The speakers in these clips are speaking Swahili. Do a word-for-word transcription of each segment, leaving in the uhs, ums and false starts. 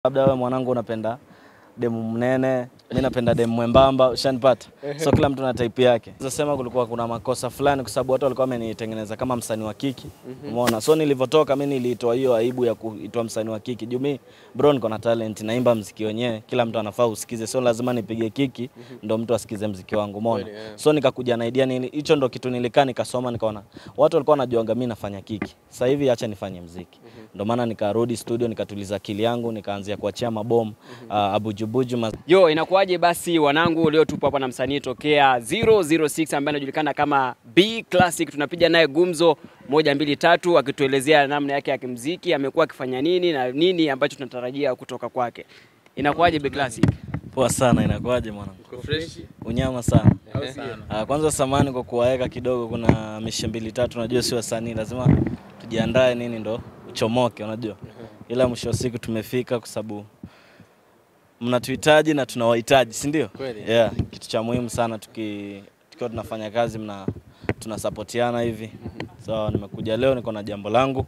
Labda wewe mwanangu unapenda demu mnene, mimi napenda demu mwembamba, ushanipata. So kila mtu na type yake. Nasema kulikuwa kuna makosa fulani kwa sababu watu walikuwa wamenitengeneza kama msanii wa kiki. Umeona? So nilivotoka mimi nilitoa hiyo aibu ya kuitwa msanii wa kiki. Juu mimi bro niko na talent, naimba muziki wenyewe, kila mtu anafaa usikize. So lazima nipige kiki ndio mtu asikize muziki wangu, umeona? So nikakuja na idea nini, hicho ndo kitu nilikaa nikasoma nikaona watu walikuwa wanajuanga mimi nafanya kiki. Sasa hivi acha nifanye muziki. Ndio maana nikarudi studio nikatuliza akili yangu nikaanzia kuachia mabomu uh, abujubuju. Yo, inakuaje basi wanangu, leo tupo hapa na msanii tokea zero zero six ambaye anajulikana kama B Classic. Tunapiga naye gumzo moja mbili tatu akituelezea namna yake ya kimuziki, amekuwa akifanya nini na nini ambacho tunatarajia kutoka kwake. Inakuaje B Classic? Poa sana, inakuaje mwanangu? Uko fresh? Unyama sana. Au sana? Uh, kwanza samani kwa kuwaeka kidogo, kuna mishe mbili tatu, unajua si wasanii lazima tujiandae nini ndo uchomoke, unajua. Ila mwisho wa siku tumefika kwa sababu mnatuhitaji na tunawahitaji, si ndio? Kweli. Yeah, kitu cha muhimu sana tuki tukiwa tunafanya kazi mna tunasupportiana hivi. So nimekuja leo niko na jambo langu.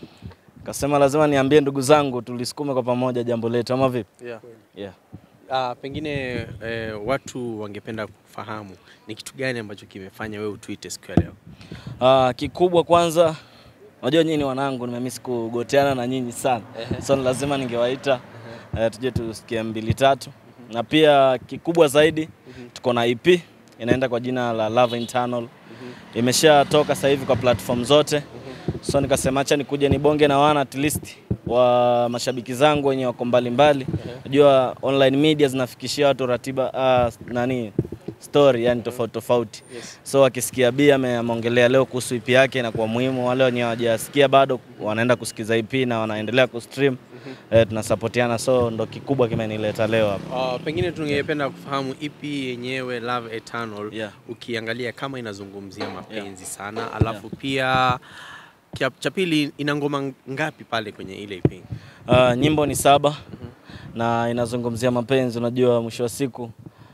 Kasema lazima niambie ndugu zangu tulisukume kwa pamoja jambo letu, ama vipi? Yeah. Yeah. Ah, pengine eh, watu wangependa kufahamu ni kitu gani ambacho kimefanya wewe utwite siku ya leo? Ah, kikubwa kwanza, unajua nyinyi wanangu nimemiss kugoteana na nyinyi sana. So lazima ningewaita uh, tuje tusikie mbili tatu. Na pia kikubwa zaidi tuko na E P inaenda kwa jina la Love Internal. Imeshatoka sasa hivi kwa platform zote. So nikasema acha nikuje nibonge na wana at least wa mashabiki zangu wenye wako mbali mbali. Unajua online media zinafikishia watu ratiba uh, nani story yani tofauti tofauti. Yes. So wakisikia Bia ameongelea leo kuhusu E P yake inakuwa muhimu, wale wenye hawajasikia bado wanaenda kusikiza E P na wanaendelea kustream. Eh, tunasupportiana, so ndo kikubwa kimenileta leo hapa. Uh, pengine tungependa kufahamu E P yenyewe Love Eternal, yeah. Ukiangalia kama inazungumzia mapenzi yeah. sana, alafu yeah. pia cha pili ina ngoma ngapi pale kwenye ile E P? Uh, nyimbo ni saba. Mm -hmm. Na inazungumzia mapenzi. Unajua mwisho wa siku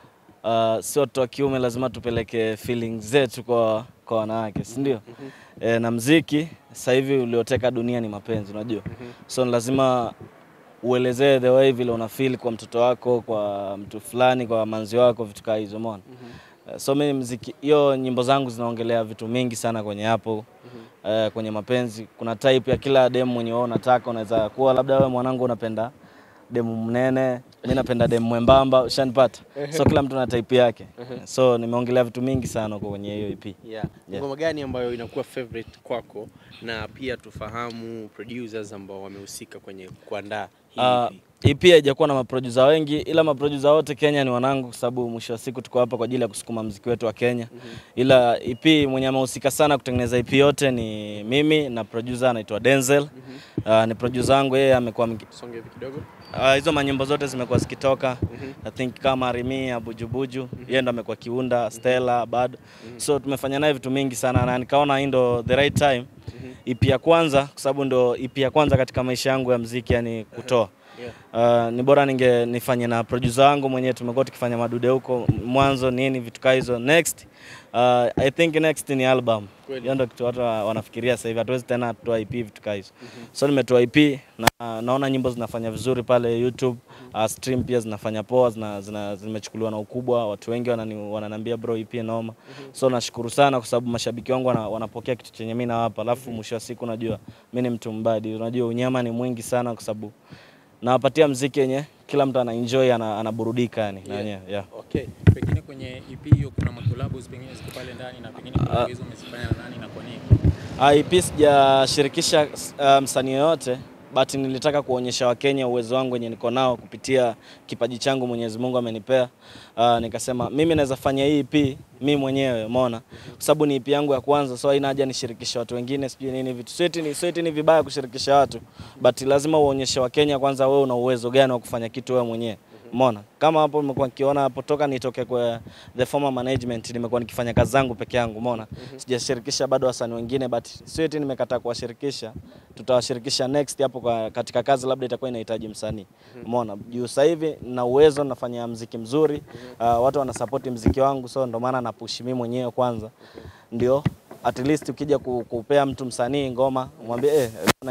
uh, sio tu wa kiume lazima tupeleke feelings zetu kwa kwa wanawake, si ndio? Mm -hmm. E, na muziki sasa hivi ulioteka dunia ni mapenzi, unajua. Mm -hmm. So lazima uelezee the way vile una feel kwa mtoto wako, kwa mtu fulani, kwa manzi wako, vitu kama hizo, umeona. Mm -hmm. So mimi muziki hiyo nyimbo zangu zinaongelea vitu mingi sana kwenye hapo. Mm -hmm. uh, kwenye mapenzi kuna type ya kila demu mwenye wewe unataka. Unaweza kuwa labda wewe mwanangu unapenda demu mnene, mimi napenda demu mwembamba, ushanipata. So kila mtu na type yake. So nimeongelea vitu mingi sana huko kwenye hiyo E P. Yeah. Yeah. Ngoma gani ambayo inakuwa favorite kwako, na pia tufahamu producers ambao wamehusika kwenye kuandaa hii uh, E P haijakuwa na maproducer wengi, ila maproducer wote Kenya ni wanangu kwa sababu mwisho wa siku tuko hapa kwa ajili ya kusukuma muziki wetu wa Kenya. Mm -hmm. Ila E P mwenye amehusika sana kutengeneza E P yote ni mimi na producer anaitwa Denzel. Mm -hmm. uh, ni producer wangu, yeye amekuwa songe hivi kidogo. Uh, hizo manyimbo zote zimekuwa zikitoka. Mm -hmm. I think kama Rimi, Abujubuju, mm -hmm. yeye ndo amekuwa kiunda, Stella, bado. Mm -hmm. So tumefanya naye vitu mingi sana na nikaona hii ndo the right time. Mm -hmm. E P ya kwanza kwa sababu ndo E P ya kwanza katika maisha yangu ya muziki, yani kutoa. Yeah. Uh, ni bora ninge nifanye na producer wangu mwenyewe, tumekuwa tukifanya madude huko mwanzo nini vitu kama hizo. Next uh, I think next ni album. Hiyo ndio kitu watu wanafikiria sasa hivi, hatuwezi tena kutoa E P vitu kama hizo. Mm -hmm. So nimetoa E P na uh, naona nyimbo zinafanya vizuri pale YouTube. Mm -hmm. uh, stream pia zinafanya poa, zina, zina zimechukuliwa na ukubwa, watu wengi wanani, wananiambia bro E P noma. Mm -hmm. So nashukuru sana kwa sababu mashabiki wangu wana, wanapokea kitu chenye mimi nawapa. Alafu mwisho wa siku unajua mimi ni mtu mbadi, unajua unyama ni mwingi sana kwa sababu na wapatia muziki yenye kila mtu ana enjoy, ana anaburudika yani. Yeah. Yeah. Yeah. Okay. Pengine kwenye E P hiyo kuna collabs pengine ziko pale ndani, na pengine kwa hizo umezifanya na nani na kwa nini? Ah, E P sijashirikisha uh, msanii yote, but nilitaka kuonyesha Wakenya uwezo wangu wenye niko nao kupitia kipaji changu Mwenyezi Mungu amenipea. Uh, nikasema mimi naweza fanya hii E P mimi mwenyewe, umeona? Kwa sababu ni E P yangu ya kwanza, so haina haja nishirikishe watu wengine sijui nini vitu. Sweti ni sweti ni vibaya kushirikisha watu, but lazima uonyeshe Wakenya kwanza wewe una uwezo gani wa kufanya kitu wewe mwenyewe. Umeona? Kama hapo nimekuwa nikiona hapo toka nitoke kwa the former management nimekuwa nikifanya kazi zangu peke yangu, umeona? Mm -hmm. Sijashirikisha bado wasanii wengine, but sweti nimekataa kuwashirikisha. Tutawashirikisha next hapo kwa katika kazi labda itakuwa inahitaji msanii. Umeona? Juu sasa hivi na uwezo nafanya muziki mzuri, uh, watu wana support muziki wangu, so ndo maana na push mimi mwenyewe kwanza. Ndio at least ukija kupea mtu msanii ngoma umwambie eh na ni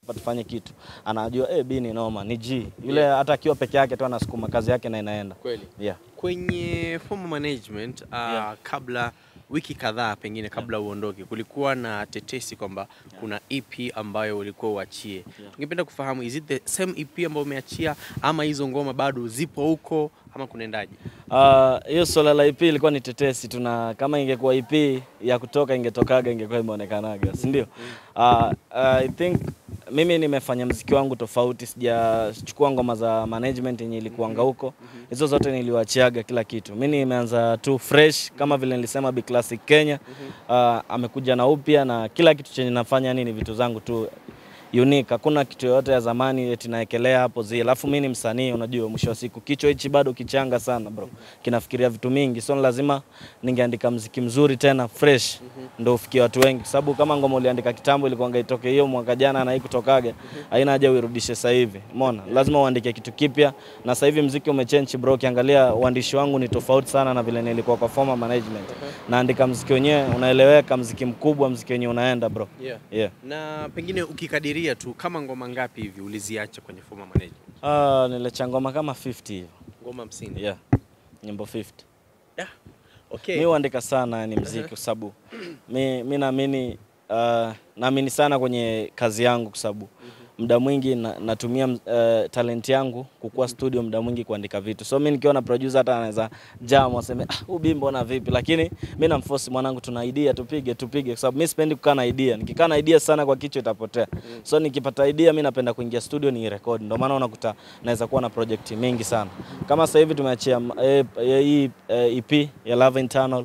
tufanye kitu. Anajua eh B ni noma, ni G. Yule yeah. hata akiwa peke yake tu anasukuma kazi yake na inaenda. Kweli. Yeah. Kwenye former management uh, yeah. kabla wiki kadhaa pengine kabla yeah. uondoke kulikuwa na tetesi kwamba yeah. kuna E P ambayo ulikuwa uachie. Yeah. Ningependa kufahamu, is it the same E P ambayo umeachia ama hizo ngoma bado zipo huko ama kunaendaje? Ah, uh, hiyo swala la E P ilikuwa ni tetesi. Tuna kama ingekuwa E P ya kutoka ingetokaga ingekuwa imeonekanaga, si ndio? Ah, uh, uh, I think mimi nimefanya muziki wangu tofauti, sijachukua ngoma za management yenye ilikuanga huko. Hizo zote niliwaachiaga kila kitu. Mimi nimeanza tu fresh kama vile nilisema B Classic Kenya. Uh, amekuja na upya na kila kitu chenye nafanya nini vitu zangu tu unique. Hakuna kitu yote ya zamani eti naekelea hapo zile. Alafu mimi ni msanii, unajua mwisho wa siku kichwa hichi bado kichanga sana bro. Kinafikiria vitu mingi. So lazima ningeandika muziki mzuri tena fresh ndio ufikie watu wengi. Sababu kama ngoma uliandika kitambo ilikuwa itoke hiyo mwaka jana na haikutokaga, haina haja uirudishe sasa hivi. Umeona? Lazima uandike kitu kipya na sasa hivi muziki umechange bro. Kiangalia uandishi wangu ni tofauti sana na vile nilikuwa kwa former management. Naandika muziki wenyewe unaeleweka, muziki mkubwa, muziki wenyewe unaenda bro. Yeah. Yeah. Na pengine ukikadiria tu kama ngoma ngapi hivi uliziacha kwenye former management? Ah, uh, niliacha ngoma kama hamsini hivi. Ngoma hamsini? Yeah. Nyimbo hamsini. Yeah. Okay. Mimi huandika sana ni muziki kwa sababu mimi mimi naamini uh, naamini sana kwenye kazi yangu kwa sababu muda mwingi na, natumia uh, talent yangu kukua studio muda mwingi kuandika vitu. So mimi nikiona producer hata anaweza jam waseme ah huyu bimbo na vipi, lakini mimi namforce mwanangu tuna idea tupige tupige kwa sababu mimi sipendi kukaa na idea. Nikikaa na idea sana kwa kichwa itapotea. So nikipata idea mimi napenda kuingia studio ni record. Ndio maana unakuta naweza kuwa na project mingi sana. Kama sasa hivi tumeachia hii E P ya Love Internal.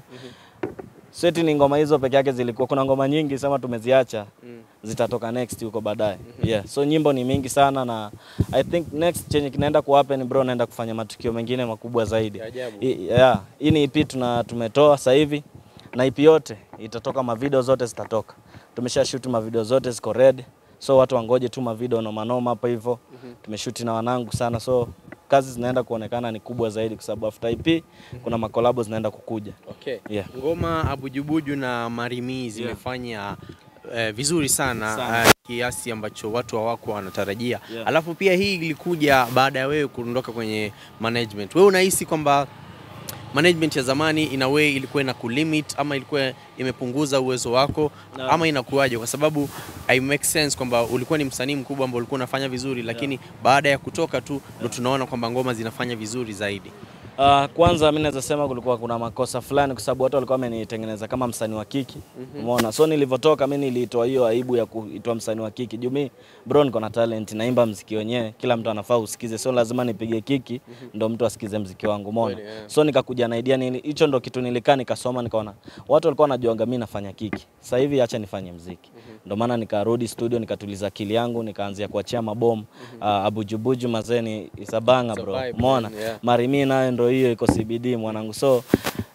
So eti ni ngoma hizo peke yake zilikuwa, kuna ngoma nyingi sema tumeziacha mm. zitatoka next huko baadaye. Mm -hmm. Yeah, so nyimbo ni mingi sana na I think next change kinaenda ku happen bro, naenda kufanya matukio mengine makubwa zaidi. I, yeah, hii ni E P tuna tumetoa sasa hivi na E P yote itatoka, ma video zote zitatoka. Tumesha shoot ma video zote ziko ready. So watu wangoje tu ma video na manoma hapa hivyo. Mm -hmm. Tumeshoot na wanangu sana, so kazi zinaenda kuonekana ni kubwa zaidi kwa sababu after E P mm -hmm. kuna makolabo zinaenda kukuja. Okay. Yeah. Ngoma Abujubuju na Marimi zimefanya yeah. eh, vizuri sana, sana. Uh, kiasi ambacho watu hawako wanatarajia. Yeah. Alafu pia hii ilikuja baada ya wewe kuondoka kwenye management. Wewe unahisi kwamba management ya zamani in a way ilikuwa ina kulimit ama ilikuwa imepunguza uwezo wako no. ama inakuaje? Kwa sababu I make sense kwamba ulikuwa ni msanii mkubwa ambao ulikuwa unafanya vizuri, lakini yeah. baada ya kutoka tu ndo yeah. tunaona kwamba ngoma zinafanya vizuri zaidi. Uh, kwanza mimi naweza sema kulikuwa kuna makosa fulani kwa sababu watu walikuwa wamenitengeneza kama msanii wa kiki. Umeona? Mm -hmm. So nilivotoka mimi nilitoa hiyo aibu ya kuitwa msanii wa kiki. Juu mimi bro niko na talent, naimba muziki wenyewe, kila mtu anafaa usikize. So lazima nipige kiki mm -hmm. ndo mtu asikize muziki wangu. Umeona? Yeah. So nikakuja na idea nini, hicho ndo kitu nilikaa nikasoma nikaona watu walikuwa wanajuanga mimi nafanya kiki. Sasa hivi acha nifanye muziki. Mm -hmm. Ndio maana nikarudi studio nikatuliza akili yangu nikaanzia kuachia mabomu. Mm -hmm. uh, Abujubuju mazeni isabanga bro. Umeona? Yeah. Marimi nayo ndo hiyo iko C B D mwanangu. So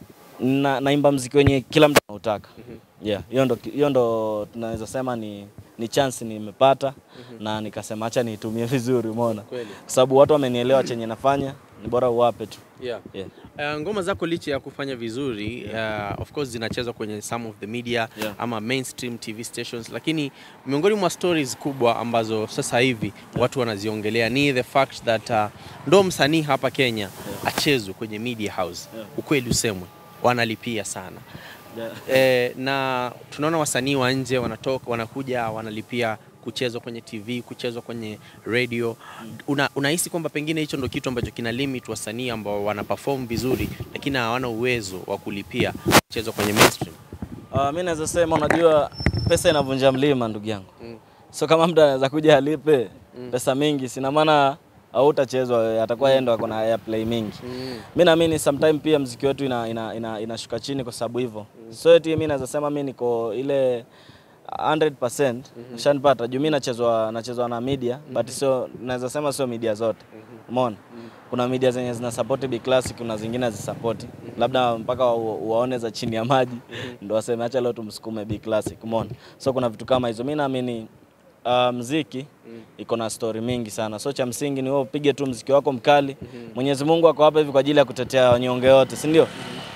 na naimba muziki wenye kila mtu anataka. Mm -hmm. Yeah, hiyo ndo hiyo ndo tunaweza sema ni ni chance nimepata. Mm -hmm. na nikasema acha niitumie vizuri, umeona? Kwa sababu watu wamenielewa chenye nafanya, ni bora uwape tu. Yeah. Yeah. Uh, ngoma zako licha ya kufanya vizuri, yeah. uh, of course zinachezwa kwenye some of the media yeah. ama mainstream T V stations, lakini miongoni mwa stories kubwa ambazo sasa hivi yeah. watu wanaziongelea ni the fact that uh, ndo msanii hapa Kenya yeah. achezwe kwenye media house. Yeah. Ukweli usemwe, wanalipia sana. Yeah. Eh, na tunaona wasanii wa nje wanatoka wanakuja wanalipia kuchezwa kwenye T V, kuchezwa kwenye radio. Una, unahisi kwamba pengine hicho ndo kitu ambacho kina limit wasanii ambao wana perform vizuri lakini hawana uwezo wa kulipia kuchezwa kwenye mainstream? Uh, mimi naweza sema unajua pesa inavunja mlima ndugu yangu. Mm. So kama mtu anaweza kuja alipe mm. pesa mingi, sina maana hautachezwa, atakuwa yeye ndo ako na airplay mingi. Mm. Mimi naamini sometimes pia muziki wetu ina ina, ina, inashuka chini kwa sababu hivyo. Mm. So eti mimi naweza sema mimi niko ile one hundred percent mm-hmm. shanipata juu mimi nachezwa nachezwa na media. Mm-hmm. but sio naweza sema sio media zote. Mm-hmm. Umeona? Mm-hmm. Kuna media zenye zina support B Classic, kuna zingine zisupport. Mm-hmm. labda mpaka waone za chini ya maji. Mm-hmm. ndio waseme acha leo tumsukume B Classic. Umeona? So kuna vitu kama hizo. Mimi naamini uh, muziki mm. iko na story mingi sana. So cha msingi ni wewe upige tu muziki wako mkali. Mm-hmm. Mwenyezi Mungu ako hapa hivi kwa ajili ya kutetea wanyonge wote, si ndio? Mm-hmm.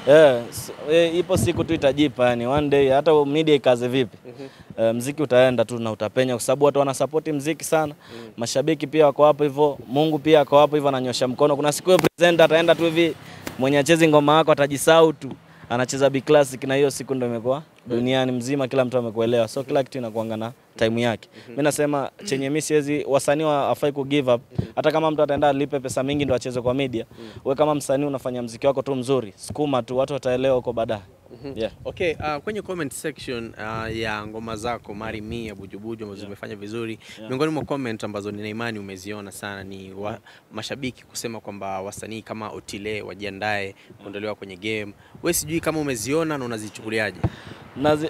Yeah, yeah, ipo siku tu itajipa yani one day hata media ikaze vipi. Mm -hmm. uh, mziki utaenda tu na utapenya kwa sababu watu wanasupport mziki sana. Mm. Mashabiki pia wako hapo hivyo, Mungu pia ako hapo hivyo ananyosha mkono. Kuna siku presenter ataenda tu hivi mwenye acheze ngoma yako atajisahau tu. Anacheza big classic na hiyo siku ndio imekuwa duniani mzima kila mtu amekuelewa. So kila kitu inakuanga na time yake. Mimi nasema chenye mimi siwezi wasanii afai ku give up. Hata kama mtu ataenda alipe pesa mingi ndio acheze kwa media. Wewe kama msanii unafanya muziki wako tu mzuri, sukuma tu watu wataelewa huko baadaye. Yeah. Okay, uh, kwenye comment section uh, ya ngoma zako Mari Mi ya Bujubuju ambazo zimefanya yeah. vizuri. Yeah. Miongoni mwa comment ambazo nina imani umeziona sana ni wa, mashabiki kusema kwamba wasanii kama Otile wajiandae kuondolewa kwenye game. Wewe sijui kama umeziona na unazichukuliaje? Nazi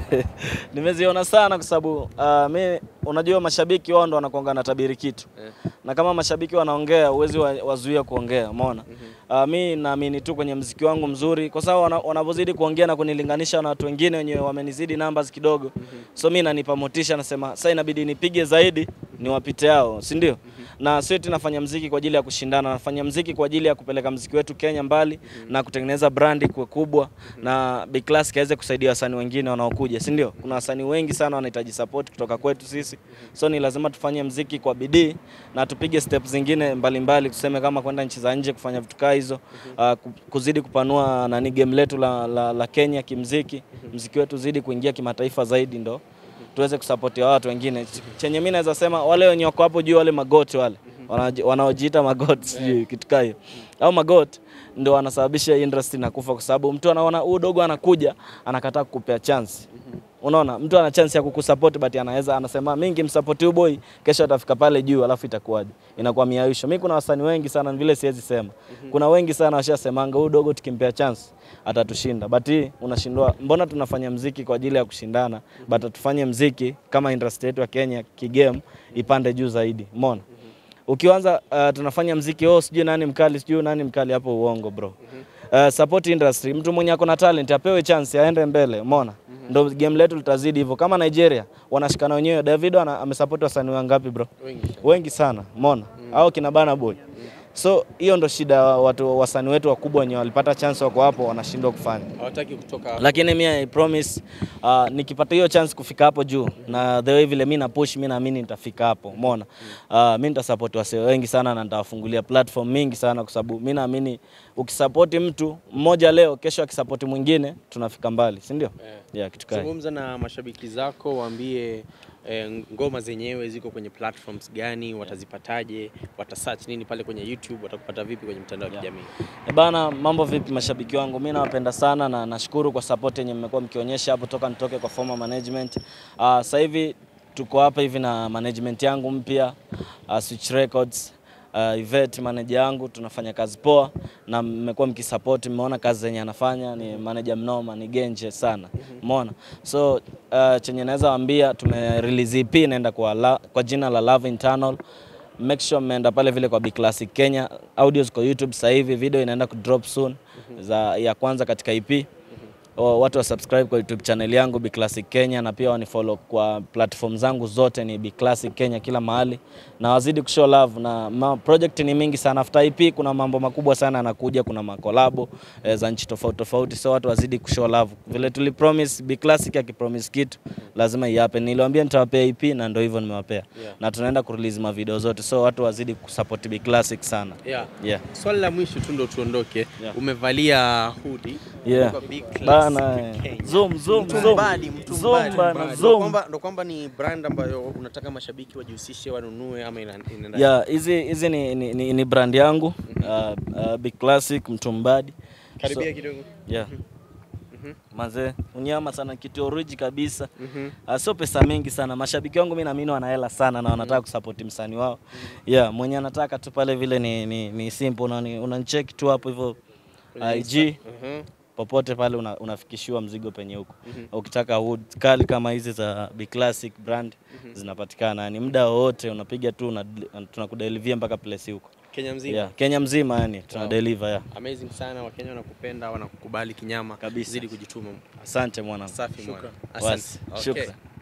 nimeziona sana kwa sababu uh, mimi unajua mashabiki wao ndo wanakuanga na tabiri kitu. Yeah. Na kama mashabiki wanaongea uwezi wazuia kuongea, umeona? Mm -hmm. uh, mimi naamini tu kwenye muziki wangu mzuri kwa sababu wanapozidi kuongea na kunilinganisha na watu wengine wenye wamenizidi numbers kidogo. Mm -hmm. So mimi nanipa motisha nasema sasa inabidi nipige zaidi niwapite hao, si ndio? Mm -hmm. Na sio eti nafanya muziki kwa ajili ya kushindana, nafanya muziki kwa ajili ya kupeleka muziki wetu Kenya mbali. Mm -hmm. Na kutengeneza brandi kwa kubwa. Mm -hmm. Na Big Class kaweze kusaidia wasanii wengine wanaokuja, si ndio? Kuna wasanii wengi sana wanahitaji support kutoka kwetu sisi. So ni lazima tufanye muziki kwa bidii na tupige steps zingine mbalimbali tuseme kama kwenda nchi za nje kufanya vitu kama hizo. Uh, kuzidi kupanua nani game letu la, la, la Kenya kimuziki. Muziki wetu zidi kuingia kimataifa zaidi ndo tuweze kusupport watu wengine. Chenye mimi naweza sema wale wenye wako hapo juu wale magoti wale wanaojiita magoti sijui kitu kama hiyo. Au magoti ndio wanasababisha industry na kufa kwa sababu mtu anaona huyu dogo anakuja anakataa kukupea chance. Unaona mtu ana chance ya kukusupport but anaweza anasema mingi msupport huyu boy kesho atafika pale juu alafu itakuwaje? Inakuwa miaisho. Mimi kuna wasanii wengi sana vile siwezi sema. Kuna wengi sana washasemanga huyu dogo tukimpea chance atatushinda. But hii unashindwa. Mbona tunafanya muziki kwa ajili ya kushindana but tufanye muziki kama industry yetu ya Kenya kigame ipande juu zaidi. Umeona? Ukianza uh, tunafanya muziki oh sijui nani mkali sijui nani mkali hapo uongo bro. Uh, support industry, mtu mwenye ako na talent apewe chance aende mbele, umeona? Mm -hmm. Ndio game letu litazidi hivyo. Kama Nigeria wanashikana wenyewe, Davido amesupport wasanii wangapi bro? Wengi, wengi sana, umeona? Mm -hmm. Au kina Bana Boy. Mm -hmm. So hiyo ndo shida watu wasanii wetu wakubwa wenye walipata chance wako hapo wanashindwa kufanya. Hawataki kutoka hapo. Lakini mimi I promise uh, nikipata hiyo chance kufika hapo juu. Mm -hmm. Na the way vile mimi na push mimi naamini nitafika hapo, umeona? Uh, mimi nitasupport wasee wengi sana na nitawafungulia platform mingi sana kwa sababu mimi naamini ukisupport mtu mmoja leo kesho akisupport mwingine tunafika mbali, si ndio? Yeah, yeah kitu kama. Zungumza na mashabiki zako waambie E, ngoma zenyewe ziko kwenye platforms gani, watazipataje, watasearch nini pale kwenye YouTube, watakupata vipi kwenye mtandao wa kijamii? E bana, mambo vipi mashabiki wangu? Mimi nawapenda sana na nashukuru kwa support yenye mmekuwa mkionyesha hapo toka nitoke kwa former management. Uh, sasa hivi tuko hapa hivi na management yangu mpya, uh, Switch Records. Uh, Yvette manager yangu tunafanya kazi poa na mmekuwa mkisupport, mmeona kazi zenye anafanya ni manager mnoma, ni genje sana. Umeona? So uh, chenye naweza waambia tume release E P inaenda kwa la, kwa jina la Love Internal. Make sure mmeenda pale vile kwa Big Classic Kenya. Audios kwa YouTube sasa hivi, video inaenda ku drop soon za ya kwanza katika E P. O, watu wa subscribe kwa YouTube channel yangu Big Classic Kenya na pia wanifollow kwa platform zangu zote ni Big Classic Kenya kila mahali na wazidi kushow love na ma project ni mingi sana. After E P kuna mambo makubwa sana yanakuja, kuna makolabo eh, za nchi tofauti tofauti, so watu wazidi kushow love vile tuli promise. Big Classic akipromise kitu lazima iape. Niliwaambia nitawapea E P na ndio hivyo nimewapea. Yeah. Na tunaenda ku release ma video zote, so watu wazidi kusupport Big Classic sana. Yeah. Yeah. Swali la mwisho tu ndo tuondoke. Yeah. Umevalia hoodie. Yeah. Big Classic. Zoom zoom zoom zoom bana zoom. Ndo kwamba ni brand ambayo unataka mashabiki wajihusishe wanunue ama inaenda. Yeah, hizi hizi ni, ni, ni, ni brand yangu. Mm -hmm. uh, uh, Big Classic Mtumbadi. Karibia so, kidogo. Yeah. Mm -hmm. Manze, unyama sana kitu original kabisa. Mm -hmm. uh, sio pesa mingi sana. Mashabiki wangu mimi naamini wana hela sana na wanataka kusupport msanii wao. Mm -hmm. Yeah, mwenye anataka tu pale vile ni ni, ni simple na unanicheck tu hapo hivyo I G. Mhm. Popote pale una, unafikishiwa mzigo penye huko. Mm -hmm. Ukitaka wood kali kama hizi za Big Classic brand mm -hmm. zinapatikana. Ni muda wote unapiga tu tunakudeliver mpaka place huko. Kenya mzima. Yeah, Kenya mzima yani tunadeliver. Yeah. Amazing sana, Wakenya wanakupenda, wanakukubali kinyama. Kabisa. Zidi kujituma. Asante mwana. Safi mwana. Asante. Okay. Shukrani.